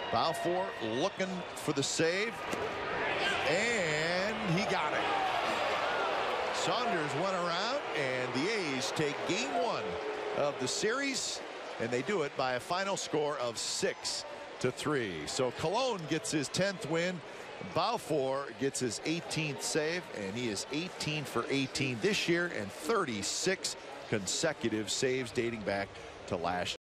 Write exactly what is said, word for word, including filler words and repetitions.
Balfour looking for the save, and he got it. Saunders went around, and the A's take game one of the series, and they do it by a final score of six to three. So Cologne gets his tenth win. Balfour gets his eighteenth save, and he is eighteen for eighteen this year and thirty-six consecutive saves dating back to last year.